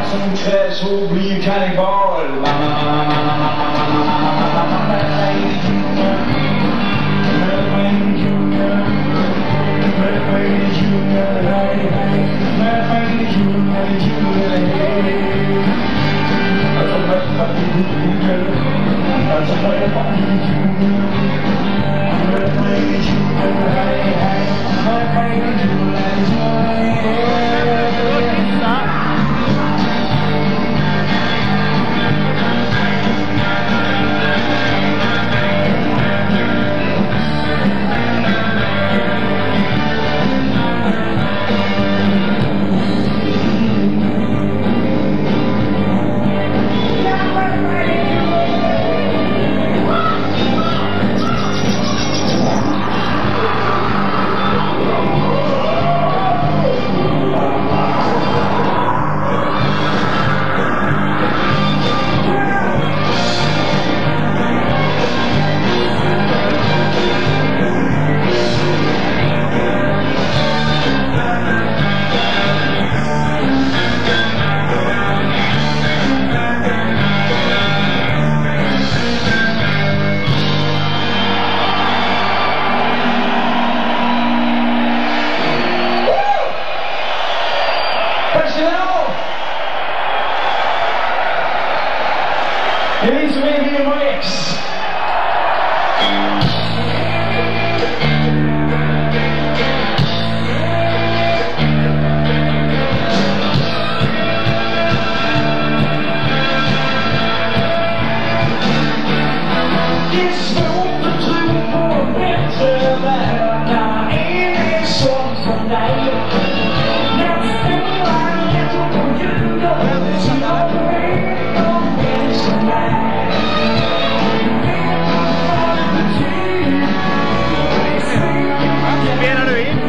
som träd så blir kannibal. Det är vi som är VMX. Det är svårt att tro på en bättre värld när man är en sån som dig. När du stora hjärtor på jorden så jag vet om en som dig. Spelar du in?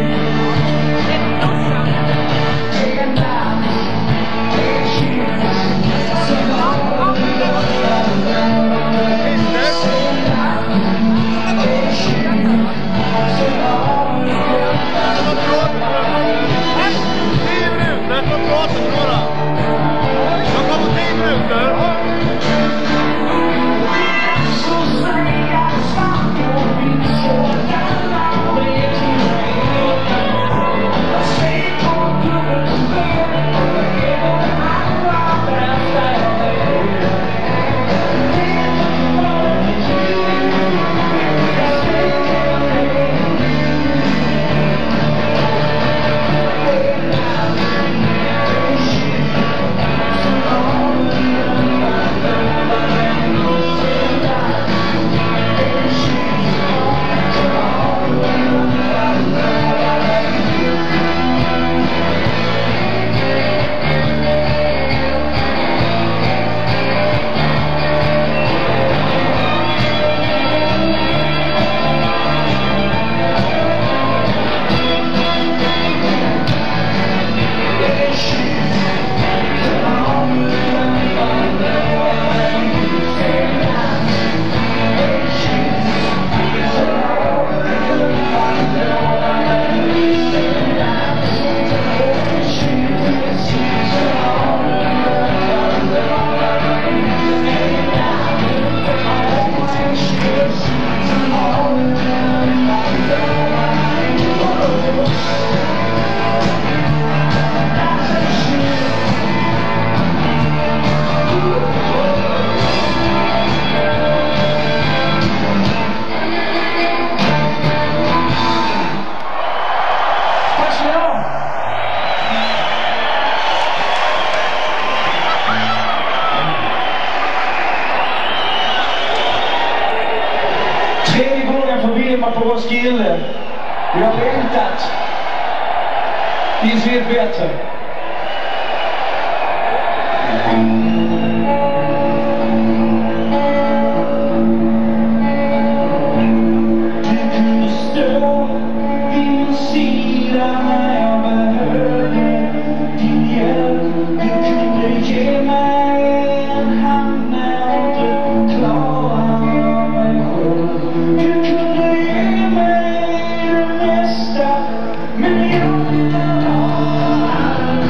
Tredje gången får Vilma på vår skille. Vi har väntat. Tills vi är bättre. Du kunde stå vid min sida när jag behövde din hjälp. Du kunde ge mig en hand när jag inte klarade mig själv. Du kunde ge mig det mesta, men jag vill ha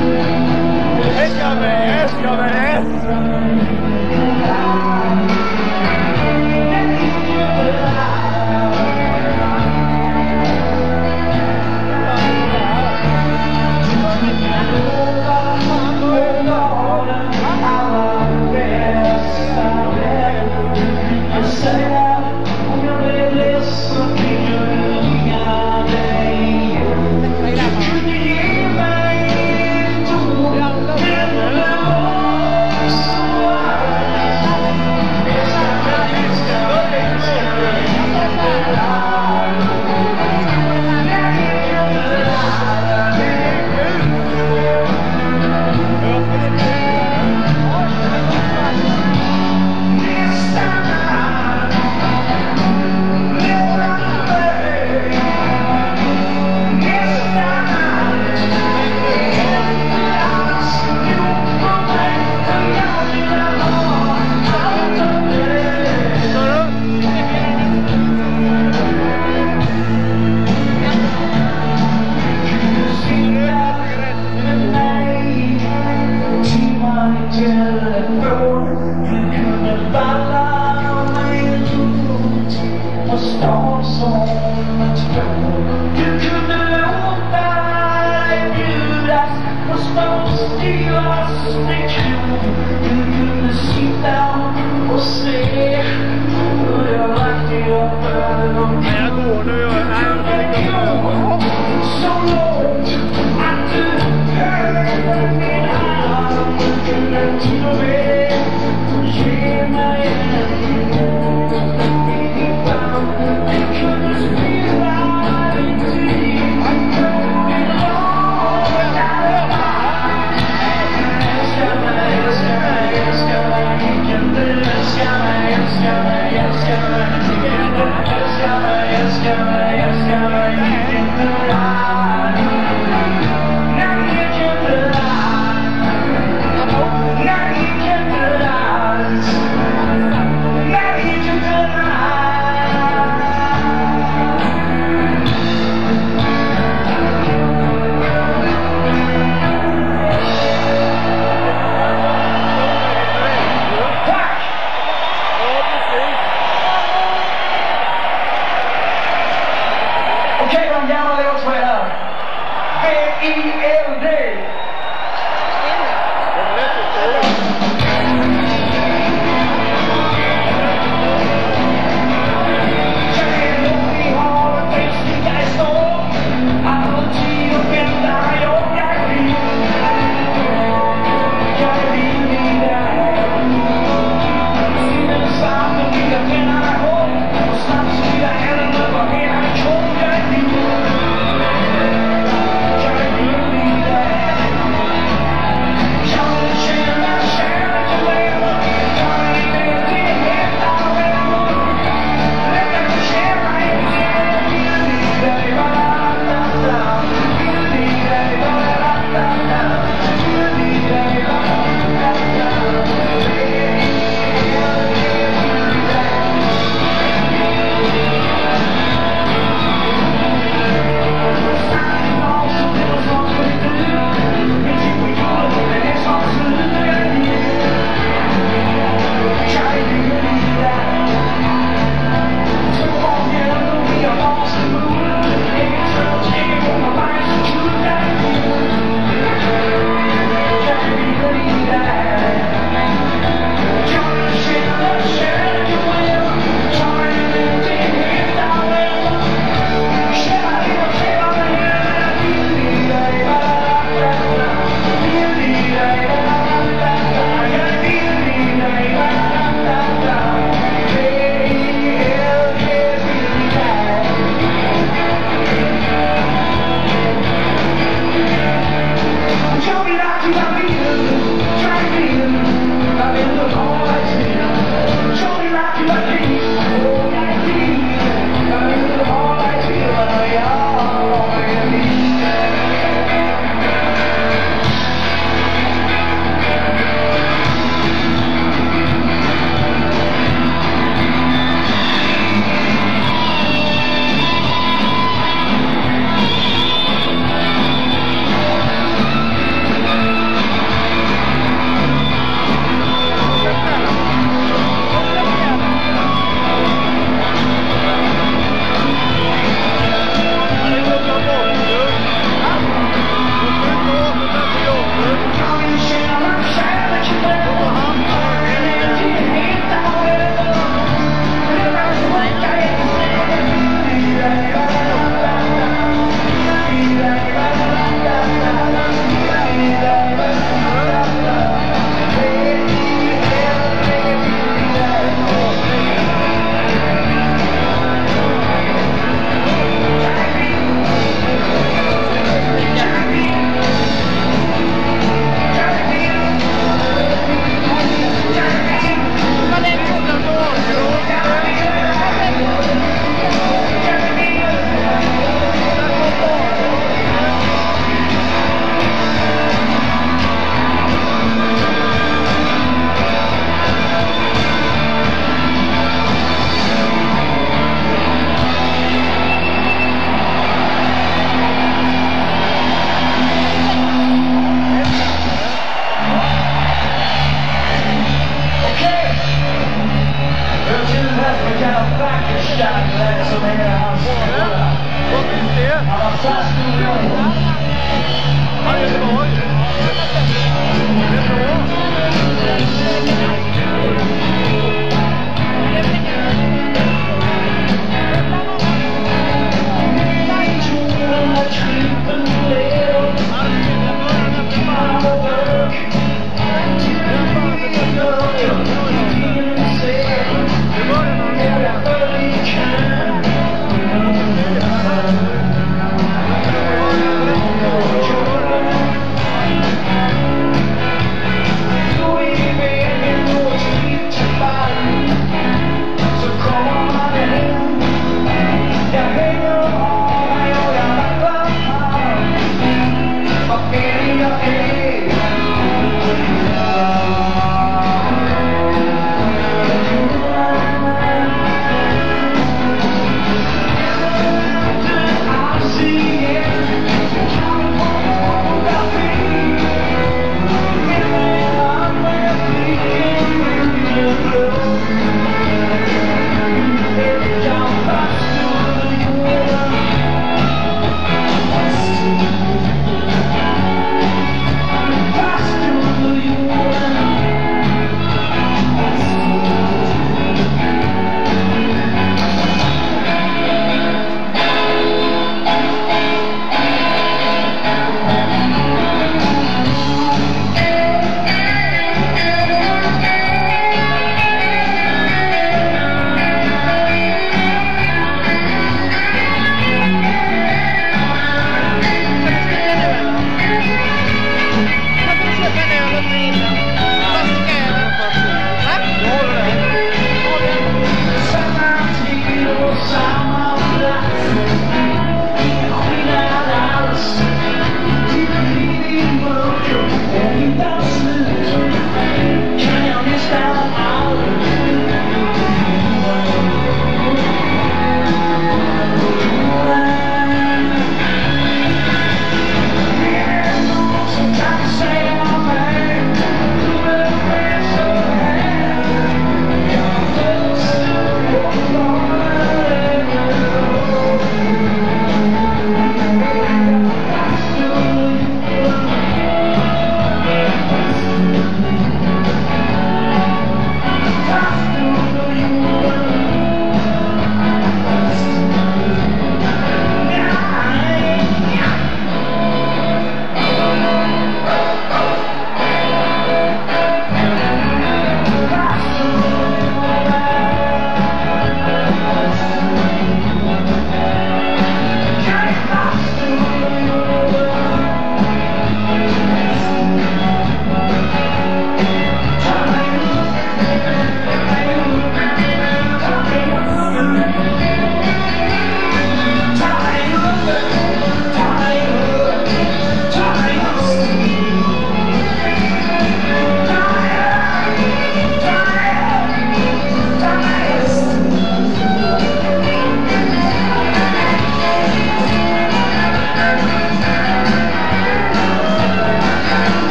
Älskar mig, älskar mig, älskar mig,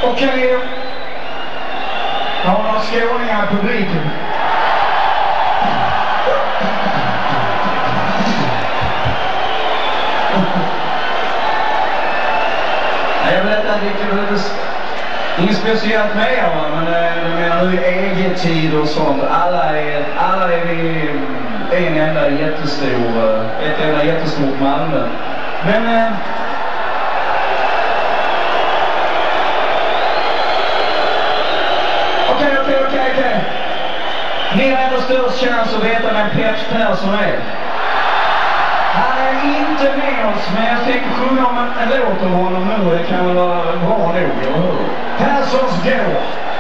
Okej. Jag har några skåningar i publiken. Jag vet inte riktigt, inget speciellt med er, men jag menar nu i EG-tid och sånt. Alla är vi ett enda jättestort Malmö. Men Okej. Ni har ändå störst chans att veta vem Peps Persson är. Han är inte med oss, men jag tänker sjunga om en låt om honom nu, och det kan väl vara bra nog, eller hur? Perssons går.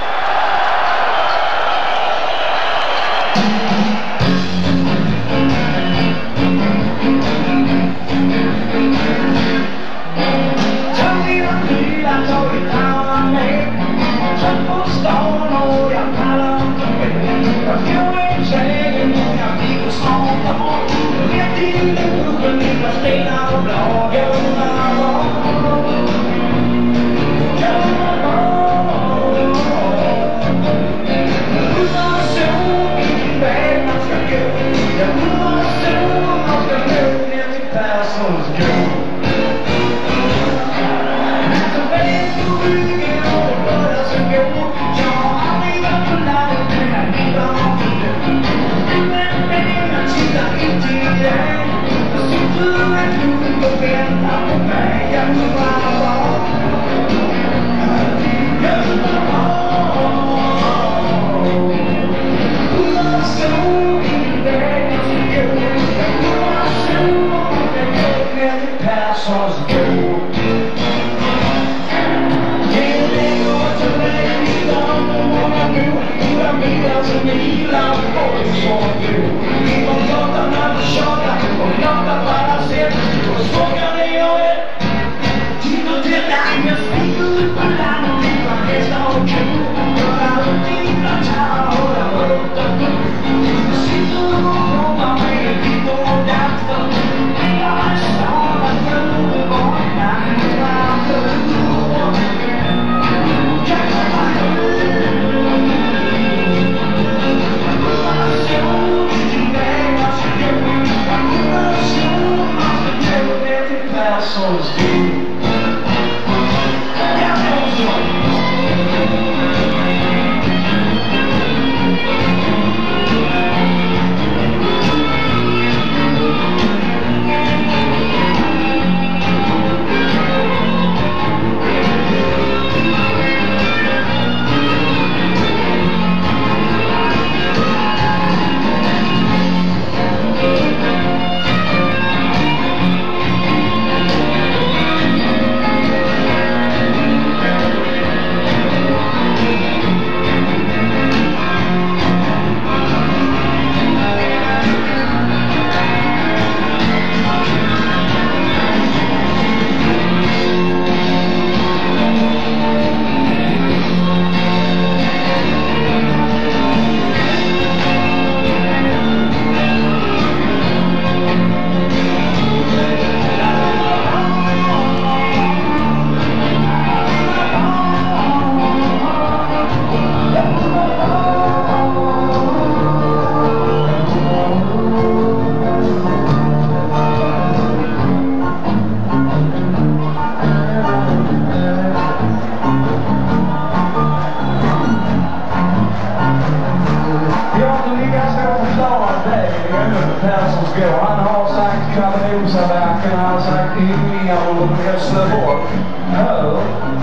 Perssons går. Han har sagt Kavallosaverken, han har sagt Ynningar och Hässleborg. Hör.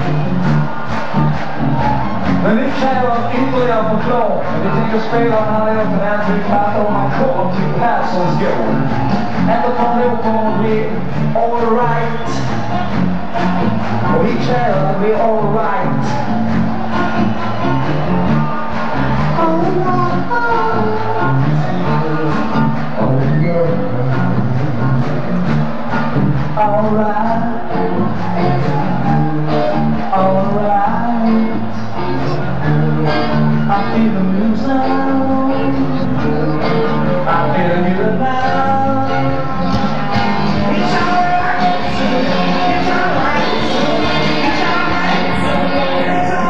Men vi kräver ytterligare förklaring. Vi tänker spela den här låten här till vi fattar om man kommer till Perssons går. Eftersom då kommer det bli all right. Och vi kräver att det blir all right. Alright, I feel the music, I feel good now. It's alright, it's alright, it's alright, it's alright.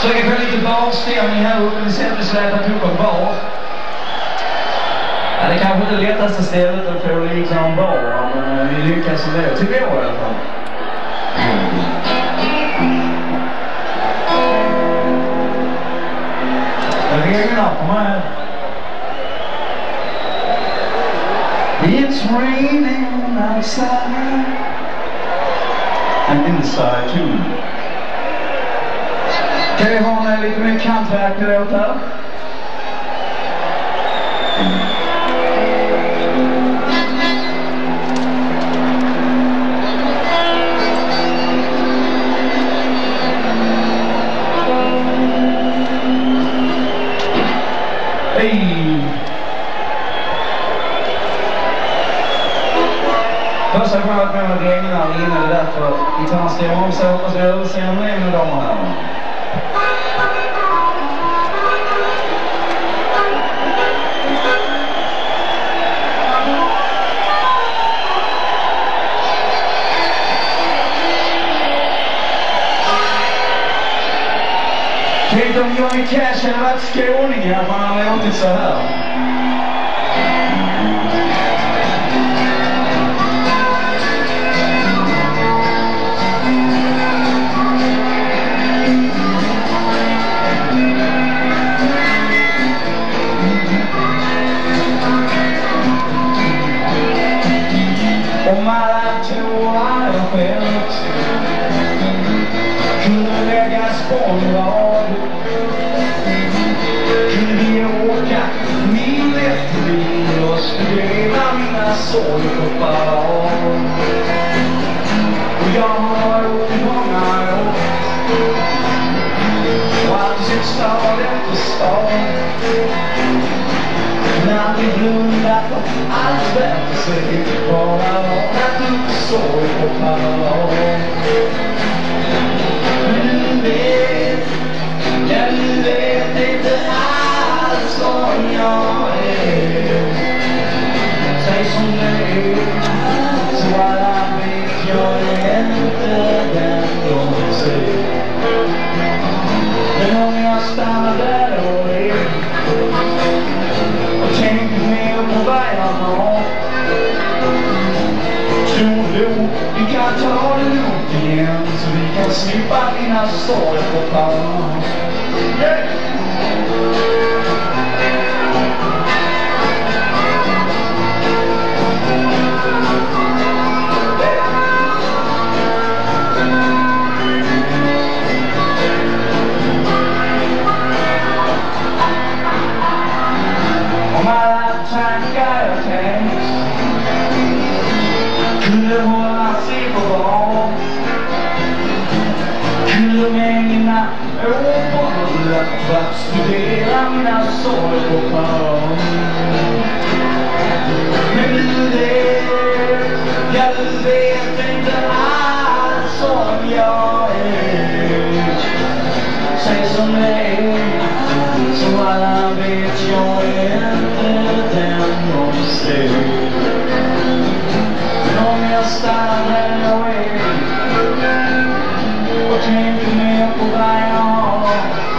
Så jag kan få lite barstämning här uppe. Ni ser att vi släpat upp en bar. Ja, det är kanske inte det lättaste stället att få likna en bar, men vi lyckas med det. Tycker jag i alla fall. Det regnar på mig. It's raining outside and inside too. Kan vi ha en lite mer kantverk-låt här? Första gången att man regnar inne, det är därför gitarren stämmer om, så hoppas jag överseende med mina damer och herrar. Tänk om Johnny Cash hade varit skåning här, man har låtit så här. Om alla tårar och skämt kunde läggas på en rad, kunde vi åka mil efter mil och studera mina sorger på parad. Och jag har åkt många år och alltid sett stad efter stad, men aldrig blundat och allt värt att se, bara ordnat upp sorg på parad. Men du vet, ja du vet inte allt som jag är. Säg som det är, så alla vet jag är inte den de ser. Men om jag stannar där och är och tänker mer på vägarna, tror du vi kan ta det lugnt igen, så vi kan slippa dina sorg på parad. Om alla tankar jag tänkt kunde hålla sig på bra, kunde med mina ögon för att studera mina sorg på parad. Men du vet, ja du vet inte allt som jag är. Säg som det är, så alla vet jag är inte den de ser. Men om jag stannar där jag är och tänker mer på vad jag har,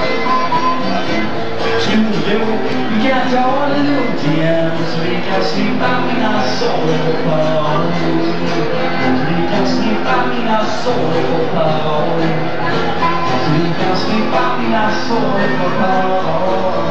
tror du vi kan ta det lugnt igen, så vi kan slippa mina sorg på parad. Vi kan slippa mina sorg på parad. Vi kan slippa mina sorg på parad.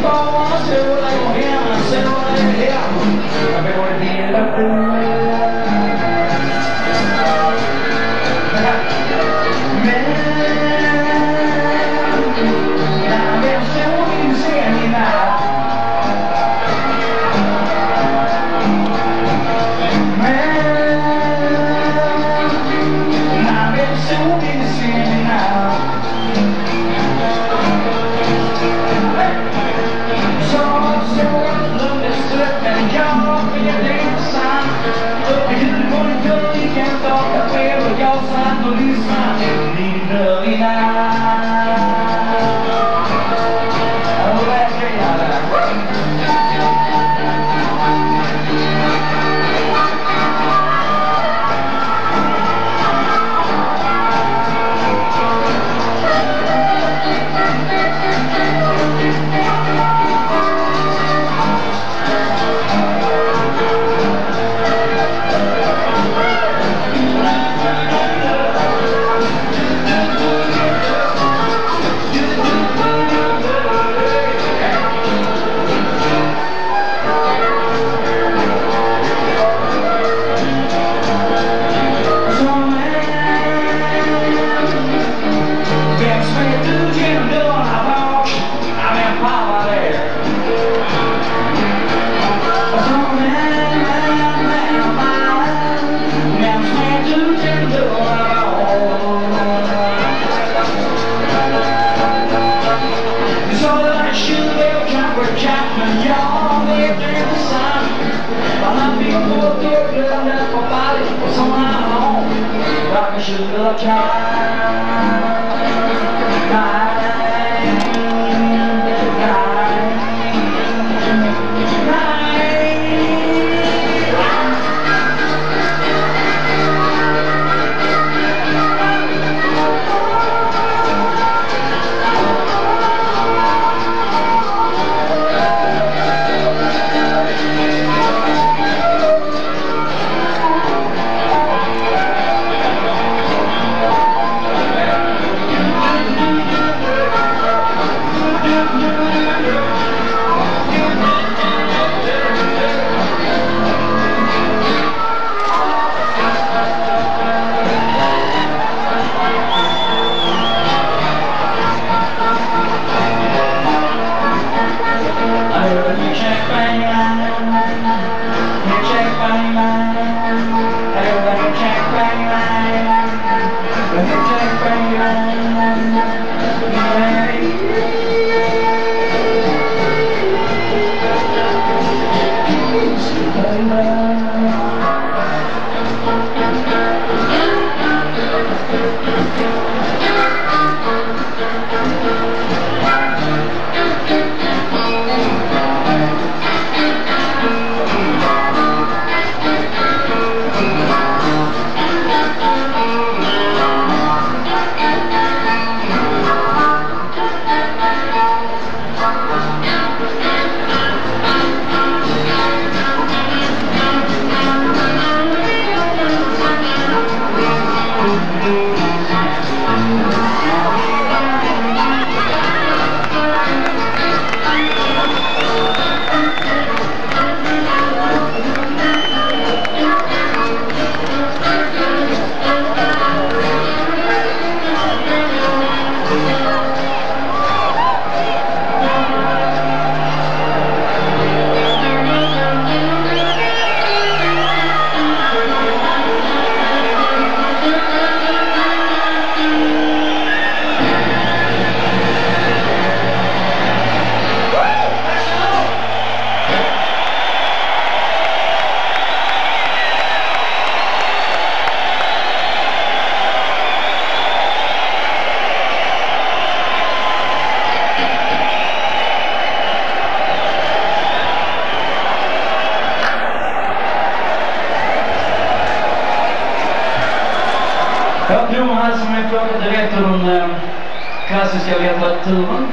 Jag tror han som jag pratade rätt om den klassiska litteraturen.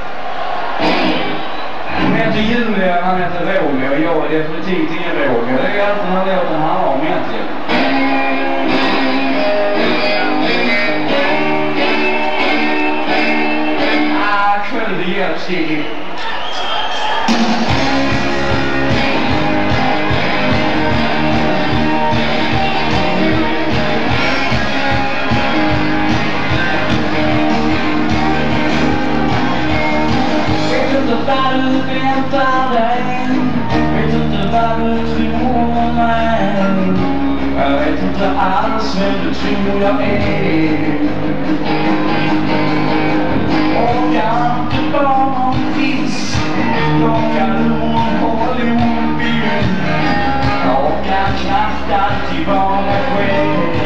Hon heter Julia, han heter Roger och jag är definitivt ingen Roger. Det är allt den här låten handlar om egentligen. Själv det hjälps Sigge. utan dig. Vet inte vad du tror om mig. Jag vet inte alls vem du tror jag är. Orkar inte bara någon fisk. Orkar du någon Hollywoodfilm. Jag orkar knappt alltid vara själv.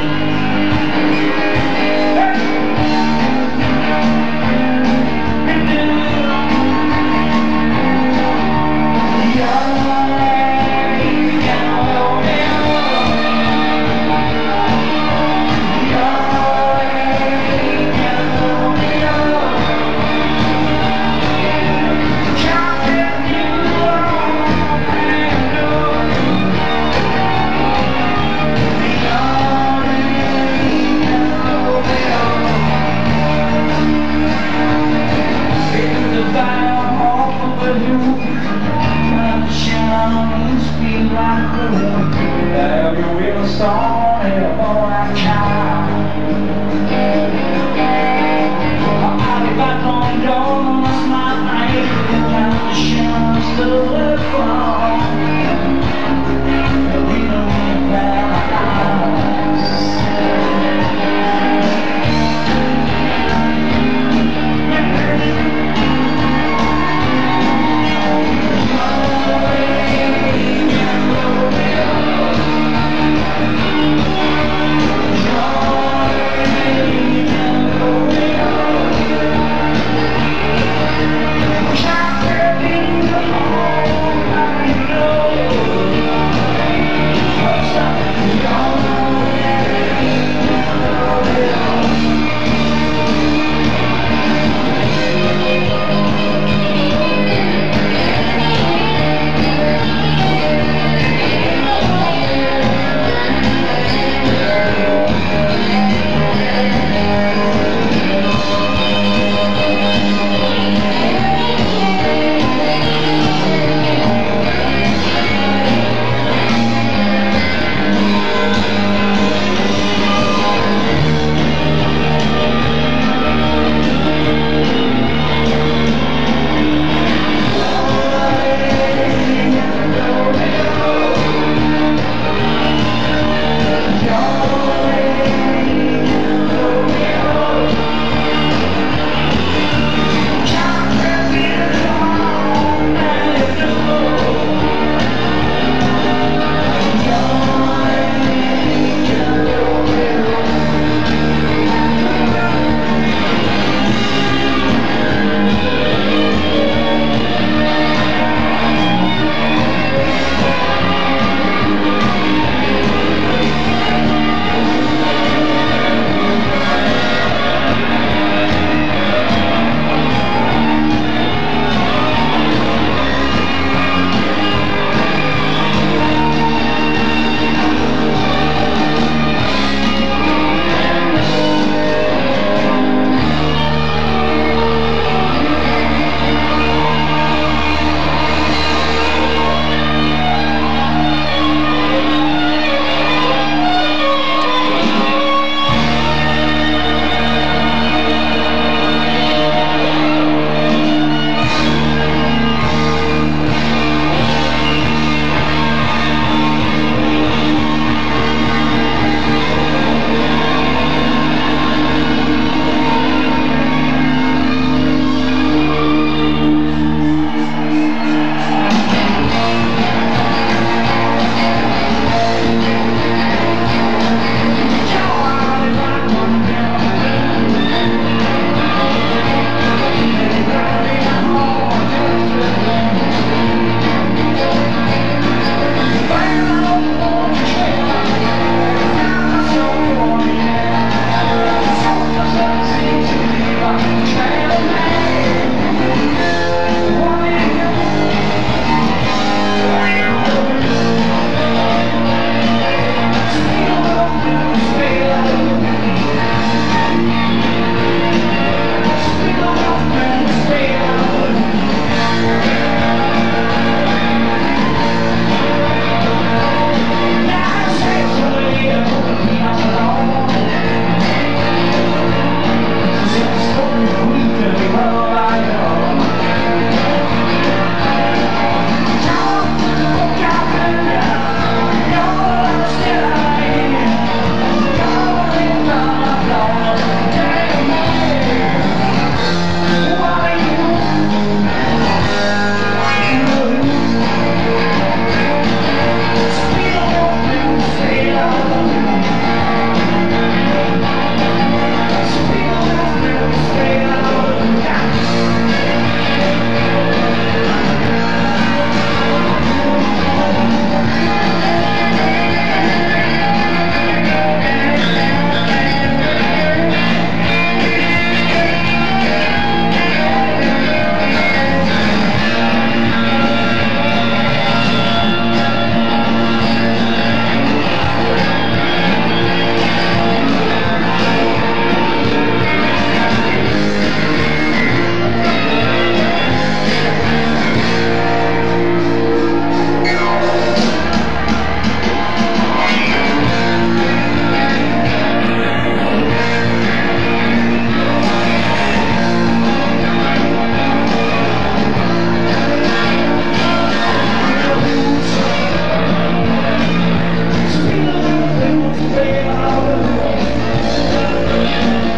Thank